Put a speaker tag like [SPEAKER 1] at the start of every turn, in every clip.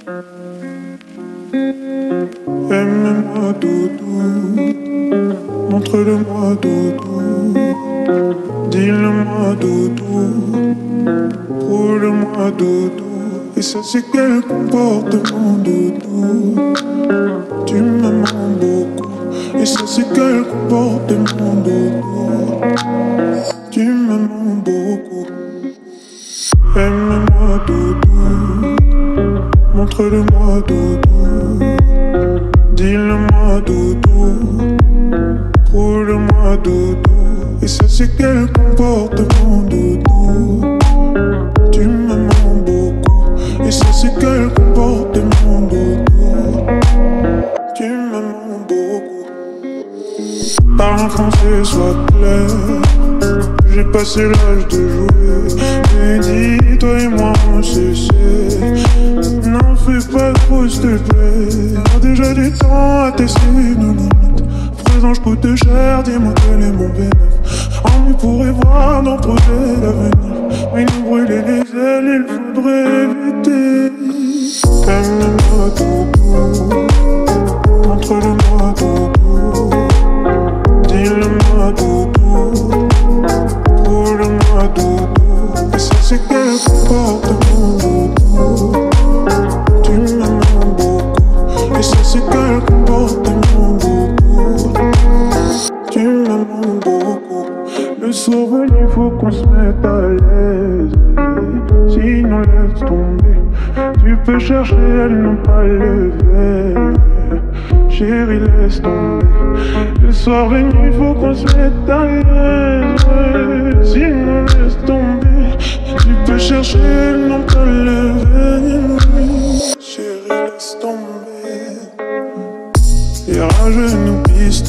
[SPEAKER 1] Aime-moi doudou, montre-le-moi doudou, dis-le-moi doudou, prouve-le-moi doudou. Et ça c'est quel comportement doudou, tu me mens beaucoup. Et ça c'est quel comportement doudou, tu me mens beaucoup. Aime-moi doudou, montre-le-moi doudou, dis-le-moi doudou, prouve-le-moi doudou. Et ça c'est quel comportement doudou, tu me mens beaucoup. Et ça c'est quel comportement doudou, tu me mens beaucoup. Parle en français, sois clair, j'ai passé l'âge de jouer. Mais dis, toi et moi on se sait, n'en fais pas trop s'il te plaît. On a déjà du temps à tester nos limites. Présent je coûte cher, dis-moi quel est mon bénéfice. On pourrait voir nos projets d'avenir, mais nous brûler les ailes, il faudrait éviter. Aime-moi doudou, montre-le-moi doudou, dis-le-moi doudou, prouve-le-moi doudou. Et ça c'est quel comportement doudou, tu me mens beaucoup. Et ça c'est quel comportement doudou, tu me mens beaucoup. Le soir venu faut qu'on se mette à l'aise, sinon laisse tomber. Tu peux chercher, elles n'ont pas le verre. Chérie, laisse tomber. Le soir venu, faut qu'on se mette à l'aise, sinon laisse tomber. Tu peux chercher, elles n'ont pas le verre. Chérie, laisse tomber. Les rageux nous pistent,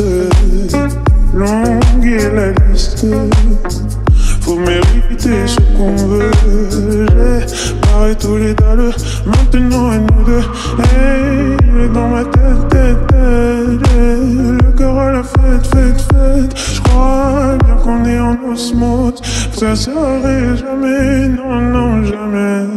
[SPEAKER 1] longue est la liste. Faut mériter ce qu'on veut. J'ai paré tous les dalles, maintenant à nous deux. Hey, il est dans ma tête, tête, tête. Le cœur à la fête, fête, fête. J'crois bien qu'on est en osmose. Ça s'arrête jamais, non, non, jamais.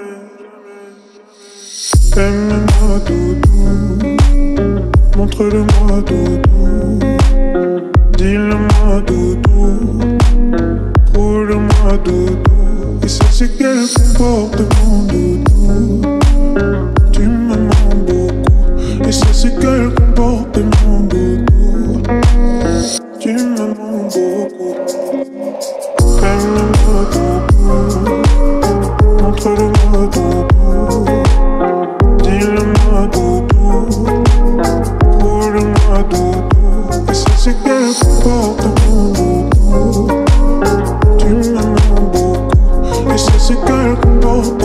[SPEAKER 1] Aime-moi doudou, montre-le-moi doudou, dis-le-moi doudou, prouve-le-moi doudou. Et ça c'est quel comportement doudou, tu me mens beaucoup. Et ça c'est quel comportement doudou, tu me mens beaucoup. Aime-moi doudou, montre-le-moi doudou, dis-le-moi doudou, prouve-le-moi doudou. Et ça c'est quel comportement doudou, tu me mens beaucoup. Et ça c'est quel comportement